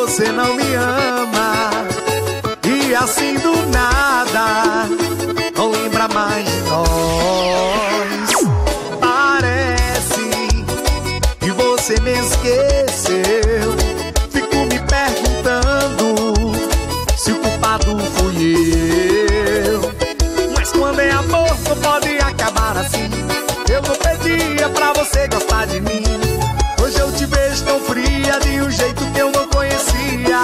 você não me ama. E assim do nada não lembra mais de nós. Parece que você me esqueceu. Fico me perguntando se o culpado fui eu. Mas quando é amor não pode acabar assim. Eu não pedia pra você gostar de mim. Hoje eu te vejo tão fria, de um jeito que eu não conhecia.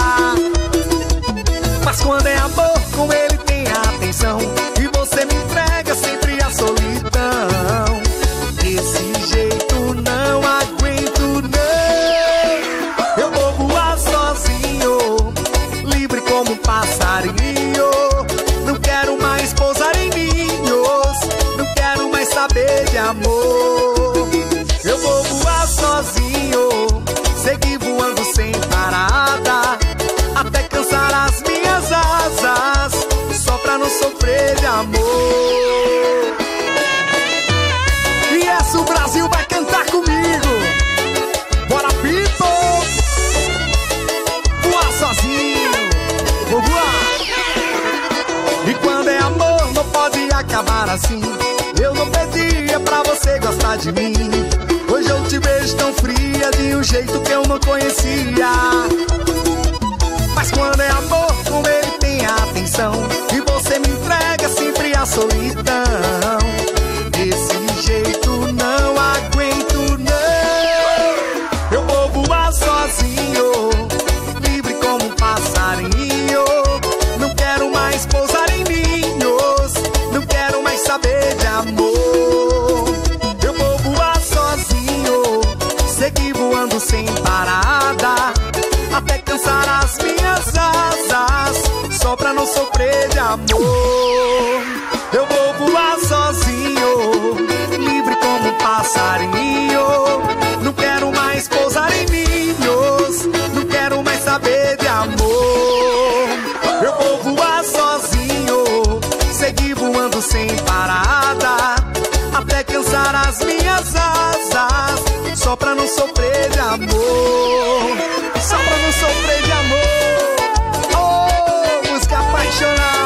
Mas quando é amor, com ele tem atenção. E você me entrega sempre a solidão. Desse jeito não aguento não. Eu vou voar sozinho, livre como um passarinho. Não quero mais pousar em ninhos, não quero mais saber de amor. Eu vou voar sozinho, seguir voando sem parada, até cansar as minhas asas, só pra não sofrer de amor. E essa o Brasil vai cantar comigo. Bora, people! Voar sozinho, vou voar. E quando é amor não pode acabar assim. Eu não pedia pra você gostar de mim. Hoje eu te vejo tão fria, de um jeito que eu não conhecia. Mas quando é amor, com ele tem atenção. E você me entrega sempre a solidão. Desse jeito não aguento não. Eu vou voar sozinho, livre como um passarinho. Não quero mais pousar em ninhos, não quero mais saber de amor. Eu vou voar sozinho, seguir voando sem parada, até cansar as minhas asas, só pra não sofrer de amor. Eu vou voar sozinho, livre como um passarinho. Não quero mais pousar em ninhos, não quero mais saber de amor. Eu vou voar sozinho, seguir voando sem parada, até cansar as minhas asas, só pra não sofrer de amor. Só pra não sofrer de amor. Oh, música apaixonada.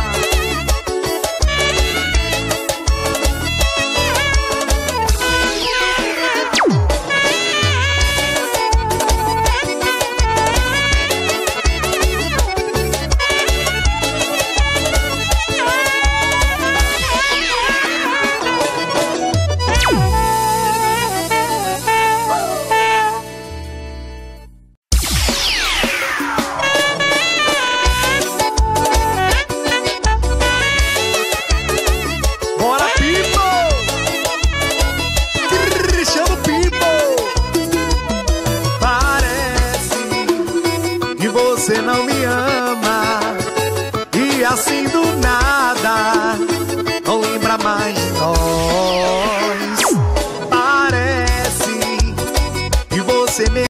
Você não me ama. E assim do nada não lembra mais